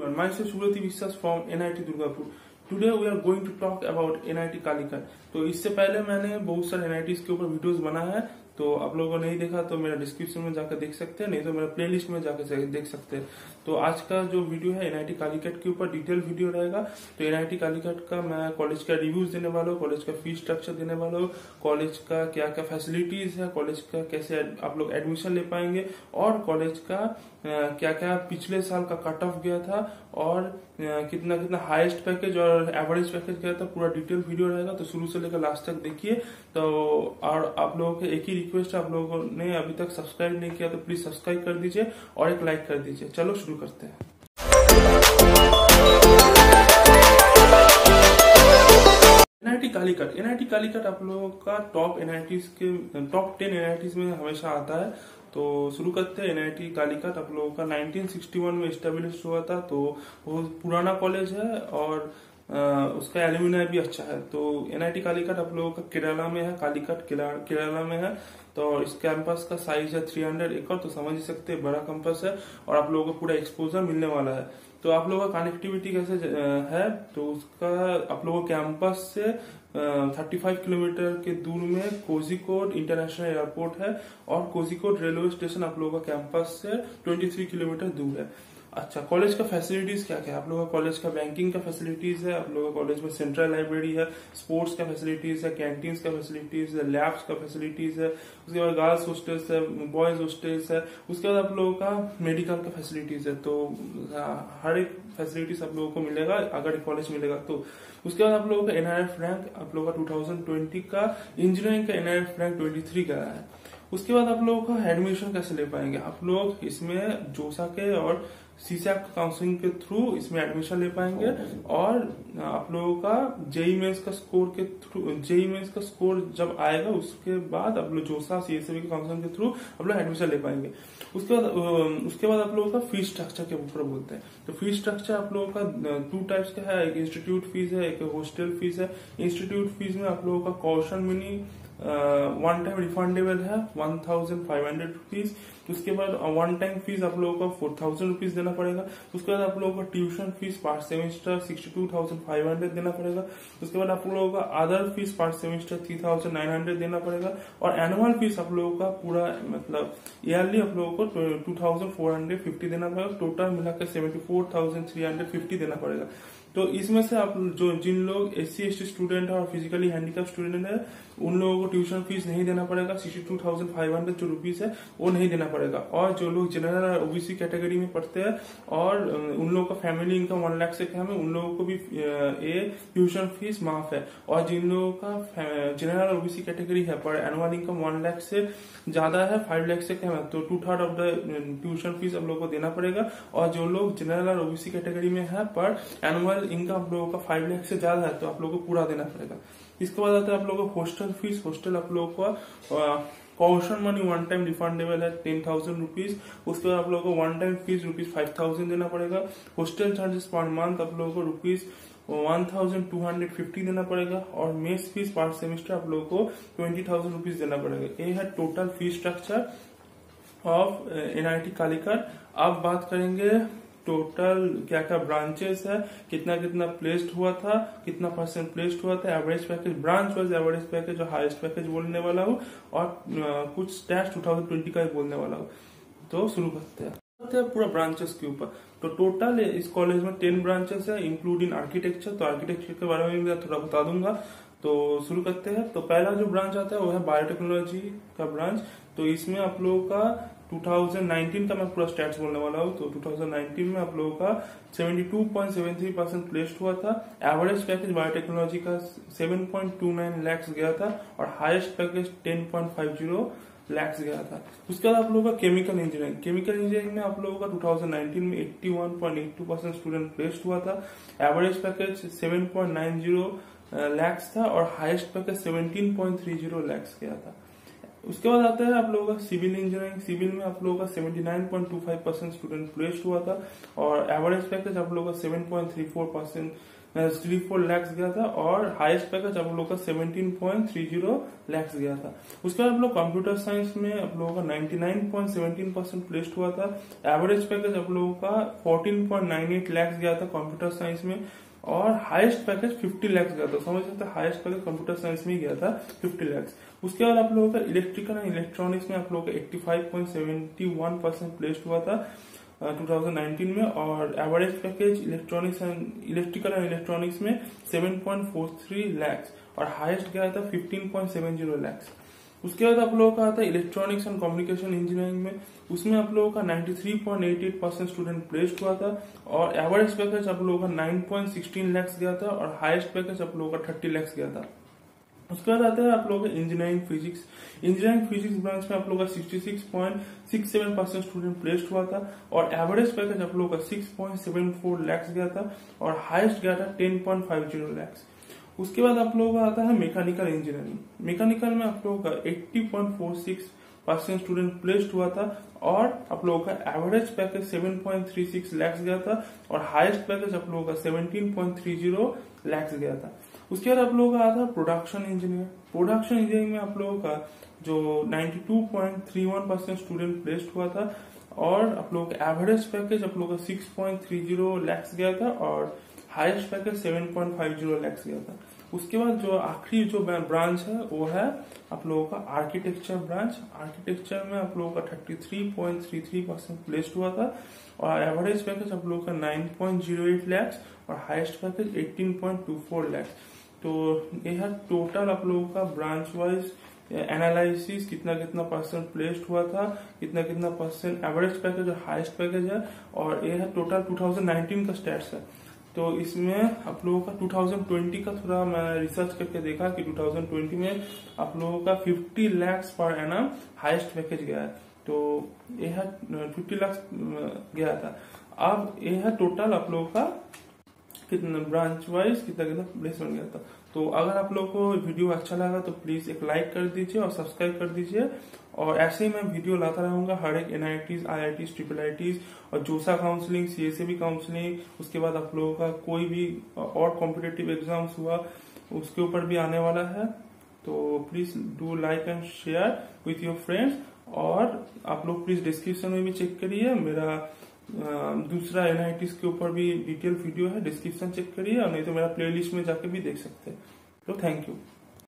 everyone, myself Subrati Vishwas from NIT Durgapur. Today we are going to talk about NIT Calicut. तो इससे पहले मैंने बहुत सारे NITs के ऊपर वीडियोस बनाया है, तो आप लोगों को नहीं देखा तो मेरा डिस्क्रिप्शन में जाकर देख सकते हैं, नहीं तो मेरा प्लेलिस्ट में जाकर देख सकते हैं। तो आज का जो वीडियो है NIT कालीकट के ऊपर डिटेल वीडियो रहेगा। तो NIT कालीकट का मैं कॉलेज का रिव्यूज देने वाला हूँ, कॉलेज का फीस स्ट्रक्चर देने वाला हूँ, कॉलेज का क्या क्या फैसिलिटीज है, कॉलेज का कैसे आप लोग एडमिशन ले पाएंगे, और कॉलेज का क्या क्या पिछले साल का कट ऑफ गया था, और कितना कितना हाईएस्ट पैकेज और एवरेज पैकेज गया था। पूरा डिटेल वीडियो रहेगा, तो शुरू से लेकर लास्ट तक देखिए। तो और आप लोगों के एक ही रिक्वेस्ट है, आप लोगों ने अभी तक सब्सक्राइब नहीं किया तो प्लीज सब्सक्राइब कर दीजिए और एक लाइक कर दीजिए। चलो शुरू करते हैं। NIT कालीकट आप लोगों का टॉप 10 NITs में हमेशा आता है। तो शुरू करते हैं। NIT कालीकट आप लोगों का 1961 में स्टेब्लिश हुआ था, तो बहुत पुराना कॉलेज है और उसका एल्यूमिनाई भी अच्छा है। तो NIT कालीकट आप लोगों का केरला में है, कालीकट केरला में है। तो इस कैंपस का साइज है 300 एकड़, तो समझ ही सकते हैं बड़ा कैंपस है और आप लोगों को पूरा एक्सपोजर मिलने वाला है। तो आप लोगों का कनेक्टिविटी कैसे है, तो उसका आप लोगों को कैंपस से 35 किलोमीटर के दूर में कोझिकोड इंटरनेशनल एयरपोर्ट है, और कोझिकोड रेलवे स्टेशन आप लोगों का कैंपस से 23 किलोमीटर दूर है। अच्छा, कॉलेज का फैसिलिटीज क्या क्या है? आप लोगों का कॉलेज का बैंकिंग का फैसिलिटीज है, आप लोगों का कॉलेज में सेंट्रल लाइब्रेरी है, स्पोर्ट्स का फैसिलिटीज है, कैंटीन्स का फैसिलिटीज है, लैब्स का फैसिलिटीज है, उसके बाद गर्ल्स हॉस्टल्स है, बॉयज हॉस्टल्स है, उसके बाद आप लोगों का मेडिकल का फैसिलिटीज है। तो हर एक फैसिलिटीज आप लोगों को मिलेगा अगर कॉलेज मिलेगा तो। उसके बाद आप लोगों का NIRF रैंक आप लोगों का 2020 का इंजीनियरिंग का NIRF रैंक 23 का है। उसके बाद आप लोगों का एडमिशन कैसे ले पाएंगे? आप लोग इसमें जोसा के और CSAT काउंसलिंग के थ्रू इसमें एडमिशन ले पाएंगे, और आप लोगों का जेईई मेंस का स्कोर जब आएगा उसके बाद आप लोग जोसा CSAT के काउंसलिंग के थ्रू आप लोग एडमिशन ले पाएंगे। उसके बाद आप लोगों का फीस स्ट्रक्चर के ऊपर बोलते हैं। तो फीस स्ट्रक्चर आप लोगों का 2 टाइप्स का है, एक इंस्टीट्यूट फीस है, एक हॉस्टल फीस है। इंस्टीट्यूट फीस में आप लोगों का caution money one time refundable है 1500 रुपीज। उसके बाद वन टाइम फीस आप लोगों को 4000 रुपीज देना पड़ेगा। उसके बाद आप लोगों का ट्यूशन फीस पर सेमेस्टर 62,500 देना पड़ेगा। उसके बाद आप लोगों का अदर फीस पर सेमेस्टर 3,900 देना पड़ेगा, और एनुअल फीस आप लोगों का पूरा मतलब ईयरली आप लोगों को 2,450 देना पड़ेगा। टोटल मिलाकर 74,350 देना पड़ेगा। तो इसमें से आप जिन लोग SC/ST स्टूडेंट है और फिजिकली हैंडीकैप स्टूडेंट है, उन लोगों को ट्यूशन फीस नहीं देना पड़ेगा। 62,500 जो रुपीज है वो नहीं देना पड़ेगा। और जो लोग जनरल और OBC कैटेगरी में पढ़ते हैं और उन लोगों का फैमिली इनकम 1 लाख से कम है, उन लोगों को भी ये ट्यूशन फीस माफ है। और जिन लोगों का जनरल और OBC कैटेगरी है पर एनुअल इनकम 1 लाख से ज्यादा है, 5 लाख से कम है, तो 2/3 ऑफ द ट्यूशन फीस आप लोगों को देना पड़ेगा। और जो लोग जनरल और OBC कैटेगरी में है पर एनुअल इनकम आप लोगों का 5 लाख से ज्यादा है, तो आप लोगों को पूरा देना पड़ेगा। इसके बाद आता है आप लोगों को हॉस्टल फीस। हॉस्टल आप लोगों को caution money one time refundable है 10,000 रुपीज। उसके बाद आप लोगों को वन टाइम फीस ₹5,000 देना पड़ेगा। हॉस्टल चार्जेस पर मंथ आप लोगों को ₹1,250 देना पड़ेगा, और मेस फीस पर सेमेस्टर आप लोगों को 20,000 रुपीज देना पड़ेगा। ये है total fee structure of NIT Calicut. अब बात करेंगे टोटल क्या क्या ब्रांचेस है, कितना कितना प्लेस्ड हुआ था, कितना % प्लेस्ड हुआ था, average package, branch wise average package और हाईएस्ट पैकेज बोलने वाला हूँ, और कुछ स्टैट्स 2020 का ही बोलने वाला हूँ। तो शुरू करते हैं पूरा ब्रांचेस के ऊपर। तो टोटल इस कॉलेज में 10 ब्रांचेस है इंक्लूडिंग आर्किटेक्चर। तो आर्किटेक्चर के बारे में मैं थोड़ा बता दूंगा। तो शुरू करते हैं। तो पहला जो ब्रांच आता है वो है बायोटेक्नोलॉजी का ब्रांच। तो इसमें आप लोगों का 2019 का मैं पूरा स्टैट्स बोलने वाला हूँ। तो 2019 में आप लोगों का 72.73% प्लेस्ड हुआ था। एवरेज पैकेज बायोटेक्नोलॉजी का 7.29 लाख गया था, और हाईएस्ट पैकेज 10.50 लाख गया था। उसके बाद आप लोगों का केमिकल इंजीनियरिंग में आप लोगों का 2019 में 81.82% स्टूडेंट प्लेस्ड हुआ था। एवरेज पैकेज 7.90 लाख था, और हाईएस्ट पैकेज 17.30 लाख गया था। उसके बाद आता है आप लोगों का सिविल इंजीनियरिंग। सिविल में आप लोगों का 79.25% स्टूडेंट प्लेस्ड हुआ था और एवरेज पैकेज आप लोगों का 7.34 लैक्स गया था और हाईएस्ट पैकेज आप लोगों का 17.30 लैक्स गया था। उसके बाद आप लोग कंप्यूटर साइंस में आप लोगों का 99.17% प्लेस्ड हुआ था। एवरेज पैकेज आप लोगों का 14.98 लैक्स गया था कंप्यूटर साइंस में और हाईएस्ट पैकेज 50 लैक्स गया था। समझ सकते हाईएस्ट पैकेज कंप्यूटर साइंस में ही गया था 50 लैक्स। उसके बाद आप लोगों का इलेक्ट्रिकल एंड इलेक्ट्रॉनिक्स में आप लोगों का 85.71% प्लेस्ड हुआ था 2019 में और average package electronics and electrical and electronics में 7.43 लैक्स और हाईएस्ट गया था 15.70 लैक्स। उसके बाद आप लोगों का आता है इलेक्ट्रॉनिक्स एंड कम्युनिकेशन इंजीनियरिंग में। उसमें आप लोगों का 93.88% स्टूडेंट प्लेस्ड हुआ था और एवरेज पैकेज आप लोगों का 9.16 लैक्स गया था और हाईएस्ट पैकेज आप लोगों का 30 लैक्स गया था। उसके बाद आता है आप लोगों का engineering physics. Engineering physics branch में आप लोगों का 66.67% स्टूडेंट प्लेस्ड हुआ था और एवरेज पैकेज आप लोगों का 6.74 लैक्स गया था और हाईएस्ट गया था 10.50 लैक्स। उसके बाद आप लोगों का आता है मैकेनिकल इंजीनियरिंग। मैकेनिकल में आप लोगों का 80.46% स्टूडेंट प्लेस्ड हुआ था और आप लोगों का एवरेज पैकेज 7.36 लैक्स गया था और हाईएस्ट पैकेज आप लोगों का 17.30 लैक्स गया था। उसके बाद आप लोगों का आता है प्रोडक्शन इंजीनियर। प्रोडक्शन इंजीनियरिंग में आप लोगों का जो 92.31% स्टूडेंट प्लेस्ड हुआ था और आप लोगों का एवरेज पैकेज आप लोगों का 6.30 लैक्स गया था और हाईएस्ट पैकेज 7.50 लैक्स गया था। उसके बाद जो आखिरी जो ब्रांच है वो है आप लोगों का आर्किटेक्चर ब्रांच। आर्किटेक्चर में आप लोगों का 33.33% प्लेस्ड हुआ था और एवरेज पैकेज आप लोगों का 9.08 लैक्स और हाईएस्ट पैकेज 18.24 लैक्स। तो यह है टोटल आप लोगों का ब्रांच वाइज एनालिसिस कितना कितना परसेंट प्लेस्ड हुआ था, कितना कितना परसेंट एवरेज पैकेज और हाईएस्ट पैकेज है और यह है टोटल 2019 का स्टैट्स है। तो इसमें आप लोगों का 2020 का थोड़ा मैं रिसर्च करके देखा कि 2020 में आप लोगों का 50 lakhs per annum highest package गया है। तो यह 50 लाख गया था। अब यह है टोटल आप लोगों का कितना ब्रांच वाइज कितना कितना प्लेसमेंट गया था। तो अगर आप लोगों को वीडियो अच्छा लगा तो प्लीज एक लाइक कर दीजिए और सब्सक्राइब कर दीजिए और ऐसे ही मैं वीडियो लाता रहूंगा हर एक NITs, IITs, IIITs और जोसा काउंसलिंग, CSAB काउंसलिंग। उसके बाद आप लोगों का कोई भी और कॉम्पिटेटिव एग्जाम्स हुआ उसके ऊपर भी आने वाला है। तो please do like and share with your friends और आप लोग प्लीज डिस्क्रिप्शन में भी चेक करिए। मेरा दूसरा NITs के ऊपर भी डिटेल वीडियो है, डिस्क्रिप्शन चेक करिए और नहीं तो मेरा प्लेलिस्ट में जाके भी देख सकते हैं। तो थैंक यू।